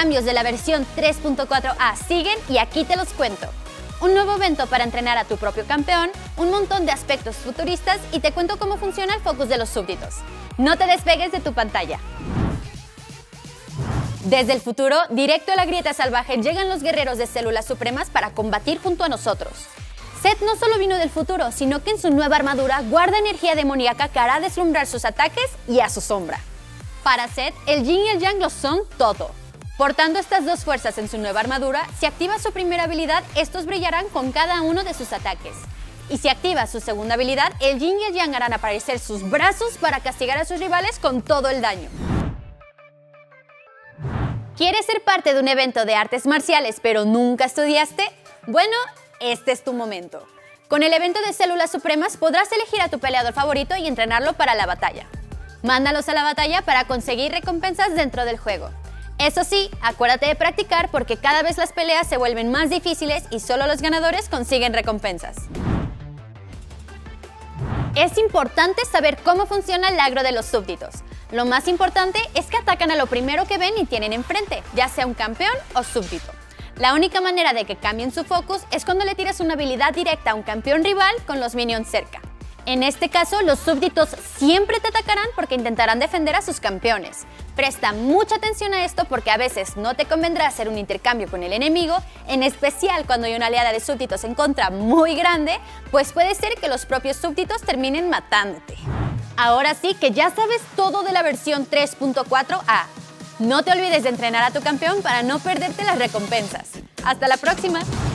cambios de la versión 3.4a siguen y aquí te los cuento. Un nuevo evento para entrenar a tu propio campeón, un montón de aspectos futuristas y te cuento cómo funciona el focus de los súbditos. No te despegues de tu pantalla. Desde el futuro, directo a la grieta salvaje, llegan los guerreros de células supremas para combatir junto a nosotros. Seth no solo vino del futuro, sino que en su nueva armadura guarda energía demoníaca que hará deslumbrar sus ataques y a su sombra. Para Seth, el yin y el yang lo son todo. Portando estas dos fuerzas en su nueva armadura, si activa su primera habilidad, estos brillarán con cada uno de sus ataques. Y si activa su segunda habilidad, el yin y el yang harán aparecer sus brazos para castigar a sus rivales con todo el daño. ¿Quieres ser parte de un evento de artes marciales pero nunca estudiaste? Bueno, este es tu momento. Con el evento de Células Supremas podrás elegir a tu peleador favorito y entrenarlo para la batalla. Mándalos a la batalla para conseguir recompensas dentro del juego. Eso sí, acuérdate de practicar porque cada vez las peleas se vuelven más difíciles y solo los ganadores consiguen recompensas. Es importante saber cómo funciona el agro de los súbditos. Lo más importante es que atacan a lo primero que ven y tienen enfrente, ya sea un campeón o súbdito. La única manera de que cambien su focus es cuando le tiras una habilidad directa a un campeón rival con los minions cerca. En este caso, los súbditos siempre te atacarán porque intentarán defender a sus campeones. Presta mucha atención a esto porque a veces no te convendrá hacer un intercambio con el enemigo, en especial cuando hay una oleada de súbditos en contra muy grande, pues puede ser que los propios súbditos terminen matándote. Ahora sí que ya sabes todo de la versión 3.4a. No te olvides de entrenar a tu campeón para no perderte las recompensas. ¡Hasta la próxima!